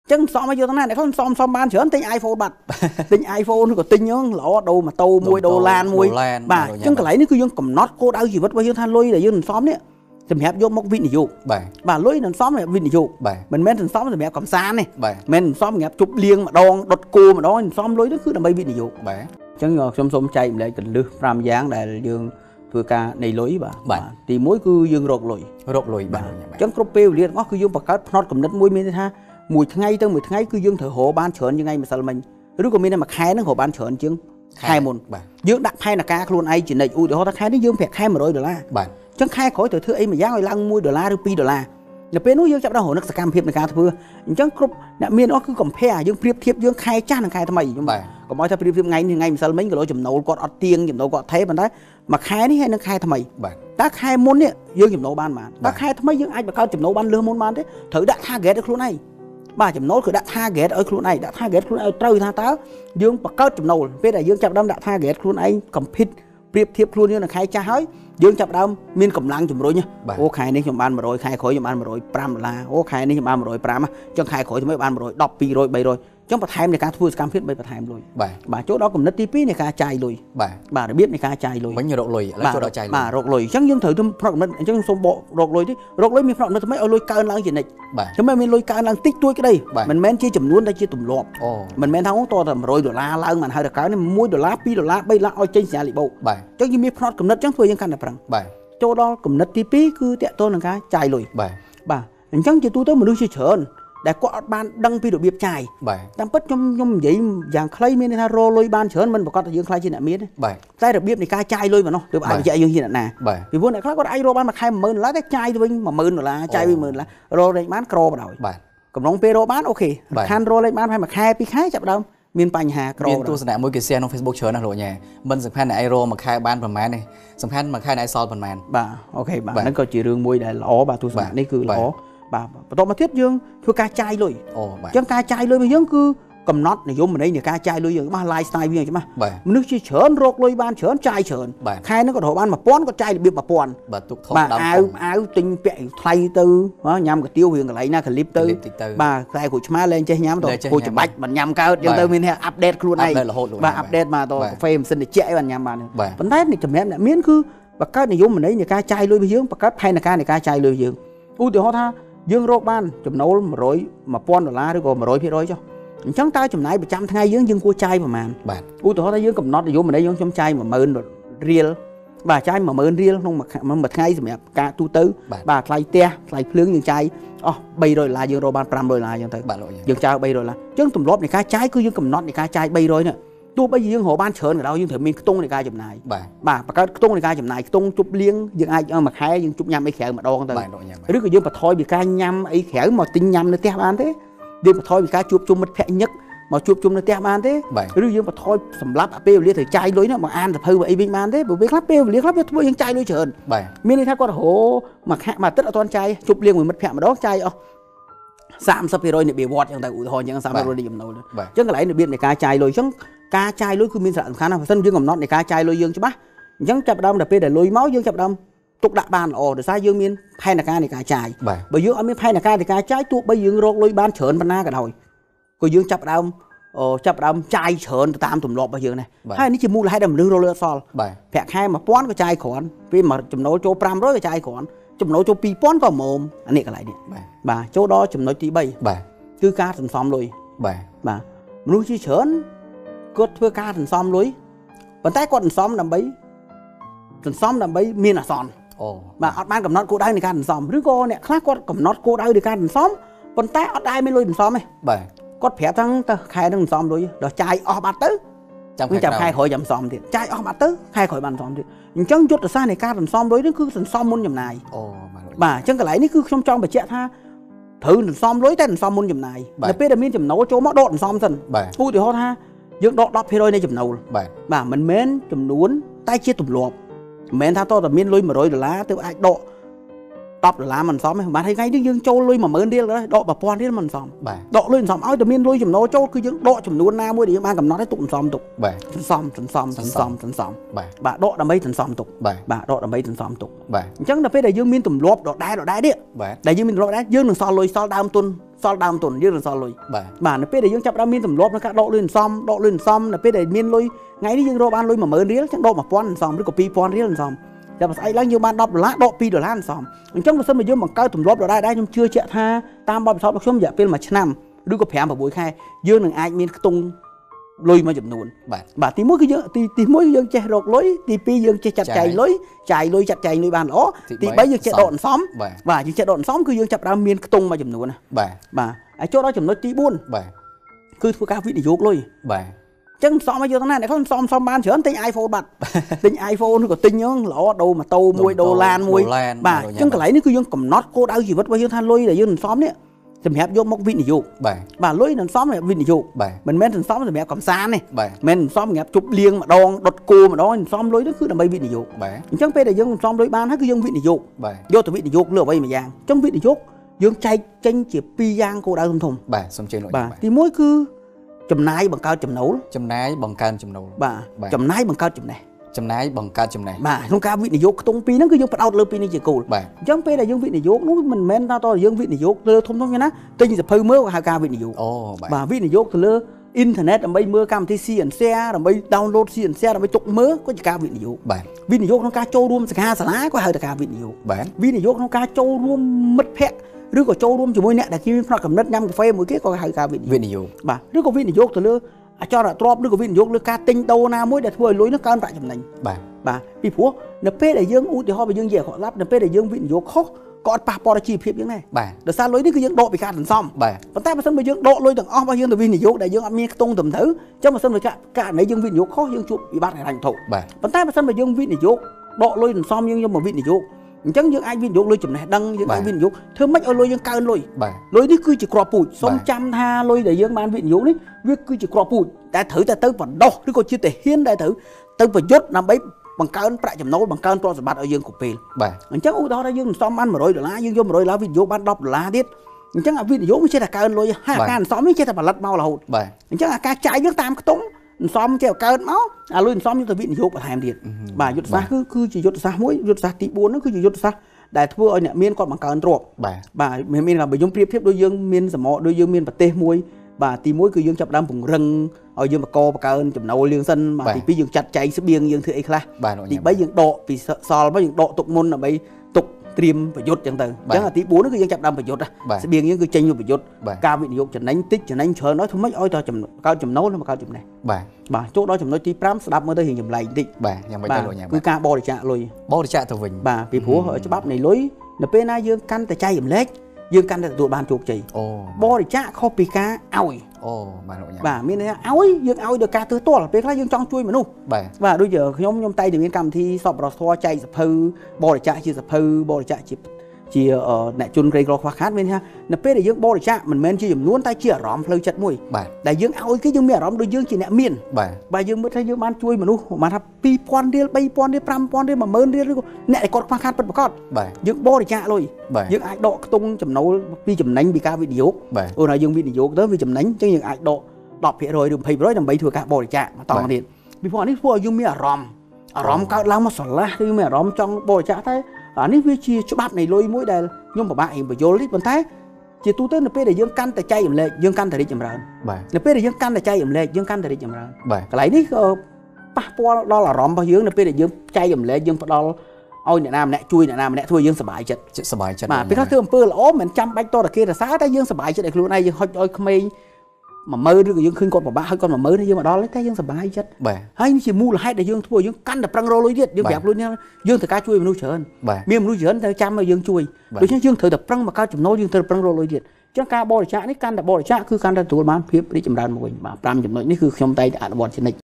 Chẳng xóm mà vô thằng này để không xóm ban chớn tinh iPhone bật tinh iPhone nó có tinh nhớ lọ đâu mà tô mùi đồ lan mùi bà chẳng cái lấy nó cứ dương cầm nót cô đau gì vất vào dương than lôi để dương xóm đấy thì hẹp vô mốc vịn để dụ bà lôi nó xóm này vịn để dụ mình men thằng xóm thì hẹp cầm san này men xóm hẹp chụp liêng mà đòn đột cô mà đó xóm lôi nó cứ là bay vịn để dụ chẳng ngờ xóm chạy lại cần lư ram dáng để dương vừa ca này lối bà thì mỗi cứ dương rột lồi bà chẳng có pêu liền có cứ dương bạc cát nót cầm đất mùi miên ha mùi ngay tới mùi ngay cứ dương thở hộ ban chớn như ngay mà sao mình lúc còn mình mà khai nó hộ ban chớn chứ khai môn dương đặt khai là ca luôn ai chỉ này ui để họ ta khai nó dương phẹt khai mà rồi $, chẳng khai khỏi từ thứ ấy mà giá người lăng mua $, rupee $, là bên nó dương chạm ra hồ nước sạc cam phép này ca thưa chẳng cướp nè miên nó cứ cầm phe dương phép thiệp dương khai cha là khai tham mày còn mọi thứ phép ngay thì ngay mà sao mấy cái lối chùm nấu còn ọt tiền chùm nấu còn thế mà đấy mà khai đấy hay nó khai tham mày ta khai môn ấy dương chùm nấu ban mà ta khai tham mày dương ai mà cao chùm nấu ban lơ môn ban thế thử đã tha ghét được luôn này bà chấm nấuคือđã tha ghét ởខ្លួនnày đã tha ghétខ្លួនឲ្យត្រូវថាតើយើងបកកើតចំណូលពេលដែលយើងចាប់ដើមដាក់ target ខ្លួនឯង compete ប្រៀបធៀបខ្លួនយើងនឹងខែចាស់ហើយយើងចាប់ដើមមានកម្លាំងជំរុញអូខែនេះខ្ញុំបាន100ខែក្រោយខ្ញុំបាន$105អូខែនេះខ្ញុំបាន105ចឹងខែក្រោយខ្ញុំបាន110 200 300ចឹងបន្ថែមនៃការធ្វើសកម្មភាពបន្ថែមលុយបាទចូលដល់គំនិតទី2នៃការចាយលុយបាទរបៀបនៃការចាយលុយវិញរកលុយឥឡូវចូលដល់ចាយលុយបាទរកលុយចឹងយើងត្រូវផ្នែកគំនិតអញ្ចឹងសូមបករកលុយទីរកលុយមានផ្នែកគំនិតថ្មីឲ្យលុយកើនឡើងជានិច្ចចឹងមិនមានលុយកើនឡើងតិចតួចក្តីមិនមែនជាចំនួនតែជាទម្លាប់មិនមែនថាអូតតែ$100ឡើងមិនហើយតែកើននេះ$1 $2 $3ឲ្យចេញសញ្ញាលីបោចឹងយើងមានផ្នែកគំនិតចឹងធ្វើយើងកាន់តែប្រឹងចូលដល់គំនិតទី2គឺតាក់ទងនឹងការចាយលុយបាទអញ្ចឹងជាទូទៅមនុស្សជាច្រើនដែលគាត់អត់បានដឹងពីរបៀបចាយតាមពិតខ្ញុំនិយាយយ៉ាងខ្លីមានន័យថារលុយបានច្រើនមិនប្រកាសថាយើងខ្លាចជាអ្នកមានតែរបៀបនៃការចាយលុយមកនោះទើបអាចបញ្ជាក់យើងជាអ្នកណាពីព្រោះអ្នកខ្លះគាត់អាចរកបានមួយខែ$1,000តែចាយទៅវិញ$10,000ចាយវិញ$10,000រកលេខបានក្របដោយកំឡុងពេលរកបានអូខេខានរកលេខបានហើយមួយខែពីរខែចាប់ដើមមានបញ្ហាក្រមានទស្សនៈមួយគេ share ក្នុង Facebook ច្រើនណាស់លោកញ៉ែមិនសំខាន់តែឯងរកមួយខែបានប្រហែលទេសំខាន់មួយខែឯងសល់ប្រហែលបាទអូខេបាទហ្នឹងក៏ជារឿងមួយដែលល្អបាទទស្សនៈនេះគឺល្អបាទបន្តមកទៀតយើងធ្វើការចាយលុយអញ្ចឹងការចាយលុយរបស់យើងគឺកំណត់និយមន័យនៃការចាយលុយយើងច្បាស់ lifestyle វាច្បាស់មនុស្សជាច្រើនរកលុយបានច្រើនចាយច្រើនខែហ្នឹងក៏រកបាន1000ក៏ចាយរបៀប1000បាទទុកធំដើមអាវទិញពាក់ថ្លៃទៅញ៉ាំកាទៀវរៀងកន្លែងណាកាលីបទៅបាទតែគ្រូឆ្មាលែងចេះញ៉ាំទៅគូច្បាច់មិនញ៉ាំកើតយើងទៅមានអាប់ដេតខ្លួនឯងបាទអាប់ដេតមកទៅកាហ្វេម៉ាស៊ីនត្រជាក់បានញ៉ាំបានប៉ុន្តែចំណែកអ្នកមានគឺបង្កើតនិយមន័យនៃការចាយលុយរបស់យើងបង្កើតផែនការនៃការចាយលុយយើងឧទាហរណ៍ថាយើងរកបានចំណូល$100,000ឬក៏100%ចុះអញ្ចឹងតើចំណាយប្រចាំថ្ងៃយើងគួរចាយប្រហែលបាទឧទាហរណ៍ថាយើងកំណត់និយមន័យយើងខ្ញុំចាយ$10,000បាទចាយ$10,000ក្នុងមួយថ្ងៃសម្រាប់ការទូទៅបាទថ្លៃផ្ទះថ្លៃភ្លើងយើងចាយអស់$300យើងរកបាន$500អញ្ចឹងទៅយើងចាយ$300អញ្ចឹងទម្លាប់នៃការចាយគឺយើងកំណត់នៃការចាយ$300នេះទោះបីយើងរកបានច្រើនក៏ដោយយើងត្រូវមានខ្ទង់នៃការចំណាយបាទបង្កើតខ្ទង់នៃការចំណាយខ្ទង់ជប់លៀងយើងអាចមួយខែយើងជប់ញ៉ាំអីក្រៅម្ដងទៅឬក៏យើងបន្ថយពីការញ៉ាំអីក្រៅមកទិញញ៉ាំនៅផ្ទះបានទេយើងបន្ថយពីការជួបជុំមិត្តភក្តិញឹកមកជួបជុំនៅផ្ទះបានទេឬយើងបន្ថយសម្រាប់ពេលវេលាត្រូវចាយលុយនោះមកអានសភៅអីវិញបានទេព្រោះពេលខ្លះពេលវេលាខ្លះវាធ្វើយើងចាយលុយច្រើនមានន័យថាគាត់ហៅមួយអាទិត្យអត់ទាន់ចាយជប់លៀងមួយមិត្តភក្តិម្ដងចាយអស់30% នៃបៀវត្តអញ្ចឹងទៅឧទាហរណ៍អញ្ចឹង30% នៃចំណូលអញ្ចឹងកន្លែងរបៀបនៃការចាយលុយអញ្ចឹងការចាយលុយគឺមានសារៈសំខាន់ណាស់បើមិនយើងកំណត់នៃការចាយលុយយើងច្បាស់អញ្ចឹងចាប់ដើមដល់ពេលដែលលុយមកយើងចាប់ដើមទុកដាក់បានល្អដោយសារយើងមានផែនការនៃការចាយបើយើងអត់មានផែនការនៃការចាយទោះបីយើងរកលុយបានច្រើនប៉ុណ្ណាក៏ដោយក៏យើងចាប់ដើមចាយច្រើនទៅតាមទម្លាប់របស់យើងដែរហើយនេះជាមូលហេតុដែលមនុស្សរកលុយអត់សល់ប្រាក់ខែ1000ក៏ចាយគ្រាន់ពេលមកចំណូលចូល500ក៏ចាយគ្រាន់ចំណូលចូល2000ក៏មុំអានេះកន្លែងនេះបាទចូលដល់ចំណុចទី3បាទគឺការសន្សំលុយបាទមនុស្សជាច្រើនគាត់ធ្វើការសន្សំលុយប៉ុន្តែគាត់សន្សំដើម្បីមានអាសន្នបាទអត់បានកំណត់គោលដៅនៃការសន្សំឬក៏អ្នកខ្លះគាត់កំណត់គោលដៅនៃការសន្សំប៉ុន្តែអត់ដែរមានលុយសន្សំទេបាទគាត់ប្រាប់ថាទៅខែនឹងសន្សំលុយដល់ចាយអស់បាត់ទៅចាំខែក្រោយចាំសន្សំទៀតចាយអស់បាត់ទៅខែក្រោយបានសន្សំទៀតអញ្ចឹងយុទ្ធសាស្ត្រនៃការសន្សំលុយនេះគឺសន្សំមុនចំណាយបាទអញ្ចឹងកន្លែងនេះគឺខ្ញុំចង់បញ្ជាក់ថាត្រូវសន្សំលុយតែសន្សំមុនចំណាយនៅពេលដែលមានចំណូលចូលមកដកសន្សំសិនឧទាហរណ៍ថាយើងដក 10% នៃចំណូលបាទមិនមែនចំនួនតែជាទម្លាប់មិនមែនថាតើតែមានលុយ$100ទៅអាចដក$10មិនសមទេបាទថ្ងៃនេះយើងចូលលុយ$10,000ដក$1000មិនសមដកលុយមិនសមឲ្យតែមានលុយចំណូលចូលគឺយើងដកចំនួនណាមួយដែលយើងបានកំណត់ឲ្យទុកសន្សំទុកសន្សំបាទដកដើម្បីសន្សំទុកបាទដកដើម្បីសន្សំទុកអញ្ចឹងដល់ពេលដែលយើងមានទម្លាប់ដដែលនេះដែលយើងមានទម្លាប់ដែរយើងនឹងសល់លុយសល់ដើមទុនសល់ដើមទុនយើងនឹងសល់លុយបាទនៅពេលដែលយើងចាប់ដើមមានទម្លាប់នៅការដកលុយសំនៅពេលដែលមានលុយថ្ងៃនេះយើងរកបានលុយ 10000 រៀលចឹងដក 1000 សំឬក៏ 2000 រៀលសំតែស្អែកឡើងយើងបាន $10 ដក $2 សំអញ្ចឹងបើសិនបើយើងបង្កើតទម្លាប់ដដែលខ្ញុំជឿជាក់ថាតាមបទពិសោធន៍របស់ខ្ញុំរយៈពេល1ឆ្នាំឬក៏ 5-6 ខែយើងនឹងអាចមានខ្ទង់លុយមួយចំនួនបាទទី1គឺយើងទី1គឺយើងចេះរកលុយទី2យើងចេះចាត់ចែងលុយចាយលុយចាត់ចែងលុយបានល្អទី3យើងចេះដកអន្សំបាទយើងចេះដកអន្សំគឺយើងចាប់ផ្ដើមមានខ្ទង់មួយចំនួនណាបាទហើយចូលដល់ចំណុចទី4បាទគឺធ្វើការវិនិយោគលុយបាទអញ្ចឹងសំឲ្យយកទៅណាអ្នកខ្លះសំបានច្រើនទិញ iPhone បាត់ទិញ iPhone ឬក៏ទិញហ្នឹងល្អដូរម៉ូតូមួយដុល្លារមួយបាទអញ្ចឹងកន្លែងនេះគឺយើងកំណត់គោលដៅជីវិតរបស់យើងថាលុយដែលយើងសំនេះសម្រាប់យកមកវិនិយោគបាទលុយនឹងសំសម្រាប់វិនិយោគមិនមែនសំសម្រាប់កំសាន្តទេមិនសំសម្រាប់ជប់លៀងម្ដងដុតគោម្ដងសំលុយនោះគឺដើម្បីវិនិយោគអញ្ចឹងពេលដែលយើងសំលុយបានហើយគឺយើងវិនិយោគយកទៅវិនិយោគលើអ្វីមួយយ៉ាងអញ្ចឹងវិនិយោគយើងចែកចេញជា2យ៉ាងគោលដៅធំបាទសូមជឿលោកបាទទី1គឺចំណាយបង្កើតចំណូលបាទចំណាយបង្កើតចំណេះបាទក្នុងការវិនិយោគខ្ទង់ពីរហ្នឹងគឺយើងផ្ដោតលើពីរនេះជាគោលអញ្ចឹងពេលដែលយើងវិនិយោគនោះមិនមែនថាតើយើងវិនិយោគលើធំទេណាទិញសភៅមើលក៏ហៅការវិនិយោគបាទវិនិយោគទៅលើអ៊ីនធឺណិតដើម្បីមើលកម្មវិធី CNC ដើម្បី download CNC ដើម្បីទុកមើលក៏ជាការវិនិយោគវិនិយោគក្នុងការចូលរួមសិក្ខាសាលាក៏ហៅថាការវិនិយោគវិនិយោគក្នុងការចូលរួមមិត្តភ័ក្តិឬក៏ចូលរួមជាមួយអ្នកដែលគេមានផ្នត់កំណត់ញ៉ាំកាហ្វេមួយគេក៏ហៅការវិនិយោគបាទឬក៏វិនិយោគទៅលើអចលនទ្រព្យឬក៏វិនិយោគលើការទិញដូរណាមួយដែលធ្វើឲ្យលុយនោះកើនប្រាក់ចំណេញបាទពីព្រោះនៅពេលដែលយើងឧទាហរណ៍បើយើងនិយាយអក្រក់ឡាប់នៅពេលដែលយើងវិនិយោគខុសក៏អត់ប៉ះពាល់ដល់ជីវភាពយើងដែរដោយសារលុយនេះគឺយើងដកពីការសន្សំប៉ុន្តែបើសិនបើយើងដកលុយទាំងអស់របស់យើងទៅវិនិយោគដែលយើងអត់មានខ្ទង់ត្រឹមត្រូវអញ្ចឹងបើសិនបើករណីយើងវិនិយោគខុសយើងជួបវិបត្តិហិរញ្ញវត្ថុប៉ុន្តែបើសិនបើយើងវិនិយោគដកលុយសន្សំយើងយកមកវិនិយោគអញ្ចឹងយើងអាចវិនិយោគលុយចំណេះដឹងយើងអាចវិនិយោគធ្វើម៉េចឲ្យលុយយើងកើនលុយលុយនេះគឺជាគ្រាប់ពូជសូមចាំថាលុយដែលយើងបានវិនិយោគនេះវាគឺជាគ្រាប់ពូជតែត្រូវតែទៅបណ្ដោះឬក៏ជាទាហានដែលត្រូវទៅប្រយុទ្ធដើម្បីបង្កើនប្រាក់ចំណូលបង្កើនទ្រព្យសម្បត្តិឲ្យយើងគ្រប់ពេលអញ្ចឹងឧទាហរណ៍ថាយើងសន្សំបាន$100យើងយក$100វិនិយោគបាន$10ទៀតអញ្ចឹងអាវិនិយោគវាចេះតែកើនលុយហើយអាការសន្សំនេះចេះតែផលិតមករហូតអញ្ចឹងអាការចាយយើងតាមខ្ទង់សន្សំចេះកើនមកអាលុយសន្សំយើងទៅវិនិយោគបន្ថែមទៀតបាទយុទ្ធសាស្ត្រគឺជាយុទ្ធសាស្ត្រមួយយុទ្ធសាស្ត្រទី4នោះគឺជាយុទ្ធសាស្ត្រដែលធ្វើឲ្យអ្នកមានគាត់បង្កើនទ្រព្យបាទមានបើខ្ញុំប្រៀបធៀបដូចយើងមានសមរដូចយើងមានប្រទេសមួយបាទទី1គឺយើងចាប់ដើមពង្រឹងឲ្យយើងបង្កើនចំណូលយើងសិនបាទទី2យើងចាត់ចែងស្បៀងយើងធ្វើអីខ្លះទី3យើងដកពីសល់មកយើងដកទុកមុនដើម្បីទុកត្រៀមប្រយុទ្ធចឹងទៅអញ្ចឹងទី4នោះគឺយើងចាប់ដើមប្រយុទ្ធស្បៀងយើងគឺចេញទៅប្រយុទ្ធការវិនិយោគចំណេញតិចចំណេញច្រើនដល់ធ្វើម៉េចឲ្យតកើតចំណូលនិងបង្កើតចំណេះបាទចូលដល់ចំណុចទី5ស្ដាប់មើលទៅរៀងចម្លែកបន្តិចបាទយ៉ាងម៉េចទៅលោកញ៉ាំគឺការបរិច្ចាគលុយបរិច្ចាគទៅវិញបាទពីព្រោះច្បាប់នៃលុយនៅពេលណាយើងកាន់តែចែករំលែកយើងកាន់តែទទួលបានជោគជ័យបរិច្ចាគខុសពីការឲ្យបាទលោកញ៉ាំបាទមានន័យថាឲ្យយើងឲ្យដោយការទើសទាល់ពេលខ្លះយើងចង់ជួយមនុស្សបាទដូចខ្ញុំតែតែមានកម្មវិធីសប្បុរសធម៌ចែកសភៅបរិច្ចាគជាសភៅបរិច្ចាគជាអ្នកជនក្រីក្រខ្វះខាតមានថានៅពេលដែលយើងបរិច្ចាគមិនមែនជាចំនួនតែជាអារម្មណ៍ផ្លូវចិត្តមួយដែលយើងឲ្យគេយើងមានអារម្មណ៍ដូចយើងជាអ្នកមានបាទយើងមើលថាយើងបានជួយមនុស្សបានថា2000រៀល3000រៀល5000រៀល10000រៀលឬក៏អ្នកដែលគាត់ខ្វះខាតពិតប្រាកដយើងបរិច្ចាគលុយយើងអាចដកខ្ទង់ចំណូលពីចំណេញពីការវិនិយោគអូនហើយយើងវិនិយោគទៅវាចំណេញអញ្ចឹងយើងអាចដក 10% ឬ 20% ដើម្បីធ្វើការបរិច្ចាគបន្តទៀតពីព្រោះនេះធ្វើឲ្យយើងមានអារម្មណ៍កើតឡើងមកស្រឡះឬមានអារម្មណ៍ចង់បរិច្ចាគតែអានេះវាជាច្បាប់នៃលុយមួយដែលខ្ញុំពិបាកបញ្យល់នេះប៉ុន្តែជាទូទៅនៅពេលដែលយើងកាន់តែចែករំលែកយើងកាន់តែរីកចម្រើននៅពេលដែលយើងកាន់តែចែករំលែកយើងកាន់តែរីកចម្រើនកន្លែងនេះប៉ះពាល់ដល់អារម្មណ៍របស់យើងនៅពេលដែលយើងចែករំលែកយើងផ្ដល់ឲ្យអ្នកណាម្នាក់ជួយអ្នកណាម្នាក់ធ្វើយើងសប្បាយចិត្តបាទពេលខ្លះធ្វើអំពើល្អមិនមែនចាំបាច់តតែគេរសារតែយើងសប្បាយចិត្តឲ្យខ្លួនឯងយើងហុចឲ្យក្មេង10000ឬក៏យើងឃើញគាត់ពិបាកហើយគាត់10000យើងមកដល់តែយើងសប្បាយចិត្តហើយនេះជាមូលហេតុដែលយើងធ្វើយើងកាន់តែប្រឹងរកលុយទៀតយើងប្រាប់លុយនេះយើងត្រូវការជួយមនុស្សច្រើនមានមនុស្សច្រើនតែចាំឲ្យយើងជួយដូច្នេះយើងត្រូវតែប្រឹងបង្កើតចំណូលយើងត្រូវប្រឹងរកលុយទៀតអញ្ចឹងការបរិច្ចាគនេះកាន់តែបរិច្ចាគគឺកាន់តែទទួលបានភាពរីកចម្រើនមួយបាទ5ចំណុចនេះគឺខ្ញុំតែងតែអនុវត្តជានិច្ច